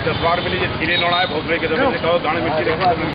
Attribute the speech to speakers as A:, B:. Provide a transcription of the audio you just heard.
A: 10 बार मिली, धीरे नोड़ा है भोसले के, दाने मिर्ची